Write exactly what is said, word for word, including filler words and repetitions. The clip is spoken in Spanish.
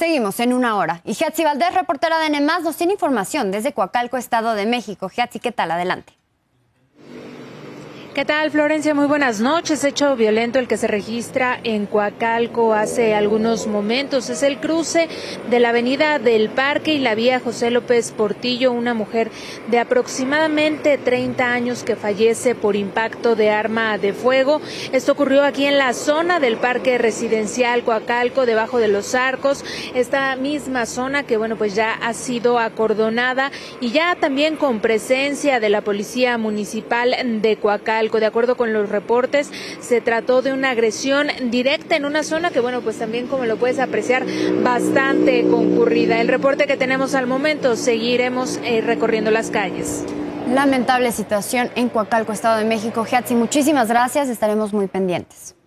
Seguimos en una hora. Y Giatzi Valdés, reportera de N más, nos tiene información desde Coacalco, Estado de México. Giatzi, ¿qué tal? Adelante. ¿Qué tal, Florencia? Muy buenas noches. Hecho violento el que se registra en Coacalco hace algunos momentos. Es el cruce de la avenida del Parque y la vía José López Portillo. Una mujer de aproximadamente treinta años que fallece por impacto de arma de fuego. Esto ocurrió aquí en la zona del Parque Residencial Coacalco, debajo de los arcos. Esta misma zona que, bueno, pues ya ha sido acordonada y ya también con presencia de la Policía Municipal de Coacalco. De acuerdo con los reportes, se trató de una agresión directa en una zona que, bueno, pues también, como lo puedes apreciar, bastante concurrida. El reporte que tenemos al momento, seguiremos eh, recorriendo las calles. Lamentable situación en Coacalco, Estado de México. Giatzi, muchísimas gracias, estaremos muy pendientes.